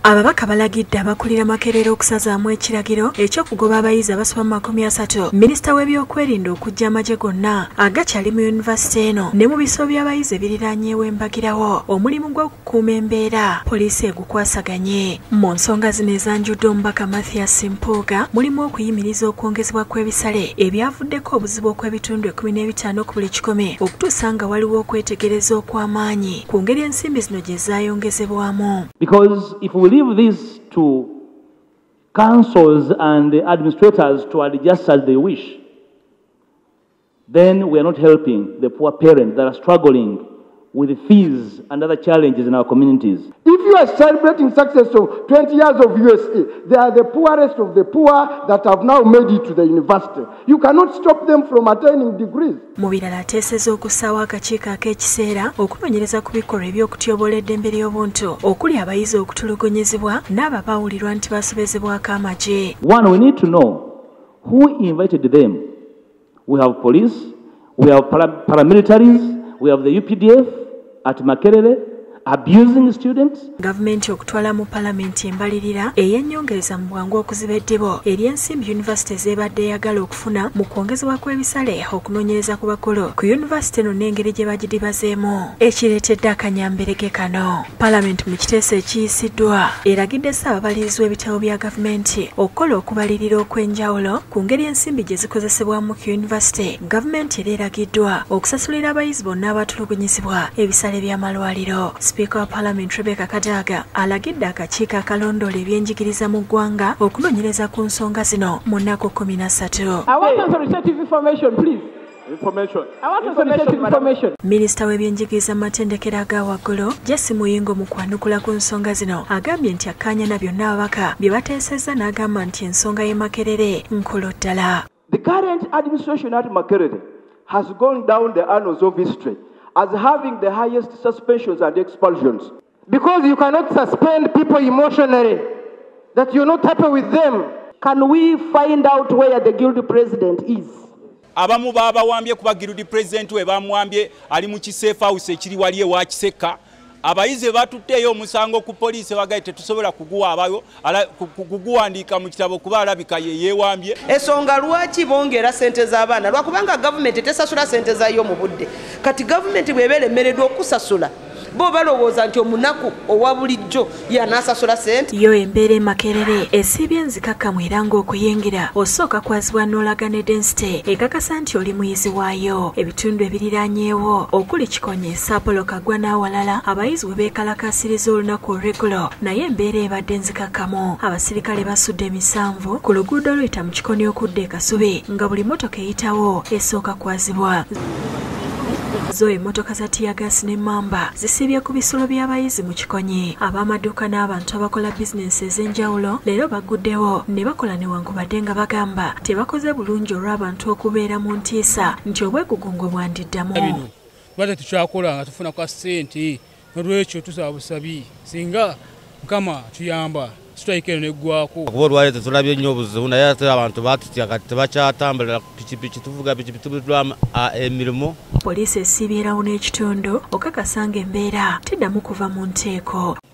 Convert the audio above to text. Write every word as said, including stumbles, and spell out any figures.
Ababaka balagidde abakulira Makerere okusazaamu ekiragiro eky'okugoba abayizi abasoba mu makumi asatu. Minisita w'ebyokwerinda okujja amagye gonna agakyali mu yunivasite eno ne mu biso by'abayizi ebiriraanyeewo embagirawo omulimu gw'okukuuma embeera poliisi egukwasaganye. Mu nsonga zino ezanjudde omubaka Mathias Mpuuga mulimu okuyimiriza okwongezebwa kw'ebisale ebyavuddeko obuzibu okw'ebitundu ekumi n'ebitaano ku buli kikumi okutuusa nga waliwo okwetegereza okw'amaanyi ku ngeri ensimbi zino gye zaayongezebwamu. Because if we leave this to councils and the administrators to adjust as they wish, then we are not helping the poor parents that are struggling with fees and other challenges in our communities. If you are celebrating success of twenty years of U S A, they are the poorest of the poor that have now made it to the university. You cannot stop them from attaining degrees. Mu birala ateeseza okussaawo akakiiko ak'ekiseera okunoonyereza ku bikolwa eby'okutyoboola eddembe ly'obuntu okuli abayizi okutulugunyizibwa n'abo abaawulirwa nti basobezebwako amagye. One, we need to know who invited them. We have police, we have para paramilitaries, we have the U P D F at Makerere abusing students. Gavumenti okutwala mu palamenti embalirira ey'ennyongereza mu bwangu okuziba eddibo ery'ensimbi yunivasite z'ebadde eyagala okufuna mu kwongezebwa kw'ebisale okunoonyereza ku bakulu ku yunivasite eno n'engeri gye bagidibazeemu ekireetedde akanyamberege kano. Palamenti mu kiteeso ekiyisiddwa eragidde ssaababalirizi w'ebitabo bya gavumenti okukola okubalirira okw'enjawulo ku ngeri ensimbi gye zikozesebwamu ku yunivasite. Gavumenti era eragiddwa okusasulira abayizi bonna abatulugunyizibwa ebisale by'amalwaliro. Speaker wa Parliament Rebecca Kadaga alagidde akakiiko akalondoola ebyenjigiriza mu ggwanga okunoonyereza ku nsonga zino mu nnaku kumi na ssatu. Minisita w'ebyenjigiriza mu matendekero aga waggulu Jesse Muyingo mu kwanukula ku nsonga zino agambye nti akkaanya na byonna ababaka bye bateesezza n'agamba nti ensonga y'e Makerere nkulu ddala. The current administration at Makerere has gone down the annals of history as having the highest suspensions and expulsions. Because you cannot suspend people emotionally, that you're not happy with them. Can we find out where the guilty president is? Abamu baba wambye kuba guilty president we bamwambye ali mu kisefa house ekiri waliye wa Kiseka. Abayize batutteyo omusango ku poliisi bagaye tetusobola kuguwa abayo kuguwandiika mu kitabo kuba alabika ye yeewambye. Ensonga lwaki bongera ssente z'abaana lwakubanga gavumenti tesasula ssente zayo mu budde. Kati gavumenti bw'ebeera emmereddwa okusasula bo balowooza nti omunaku owa bulijjo y'anaasasula ssente. Yo embeera e Makerere esiibye enzikakkamu era ng'okuyingira osooka kwazibwa n'olagane densite ekakasa nti oli muyizi waayo. Ebitundu ebiriraanyeewo okuli Kikonye, Sapolo, Kaggwa n'awalala abayizi we beekalakaasiriza olunaku olw'eggulo naye embeera ebadde enzikakkamu. Abasirikale basudde emisanvu ku luguudo oluyita mu Kikonye okudda e Kasubi nga buli mmotoka eyitawo esooka kwazibwa. Zo emmotoka za tiyagasi ne mamba zisibye ku bisulo by'abayizi mu Kikonye. Ab'amaduuka n'abantu abakola bizinensi ez'enjawulo leero baguddewo ne bakola newankubadde nga bagamba tebakoze bulungi olw'abantu okubeera mu ntiisa nti obwegugungo bwandiddamu. Lwaki tukyakola nga tufuna kwa ssente n'olwekyo tusaba busabi singa Mukama tuyamba strike eno neggwako. Kuba olwaleero tetulabye nnyo obuzibu naye ate abantu batutya kati tebakyatambulira pikipiki tuvuga pikipiki tubulwamu emirimu. Poliisi esiibyeerawo n'ekitundu okakasa ng'embeera teddamu kuva mu nteeko.